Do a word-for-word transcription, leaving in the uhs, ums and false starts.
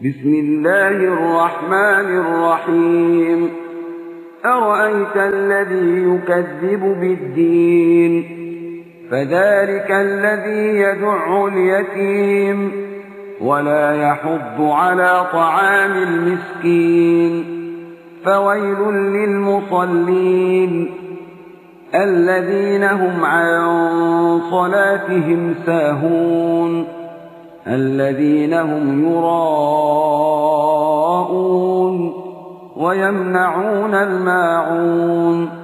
بسم الله الرحمن الرحيم أرأيت الذي يكذب بالدين فذلك الذي يدع اليتيم ولا يحض على طعام المسكين فويل للمصلين الذين هم عن صلاتهم ساهون الذين هم يراءون ويمنعون الماعون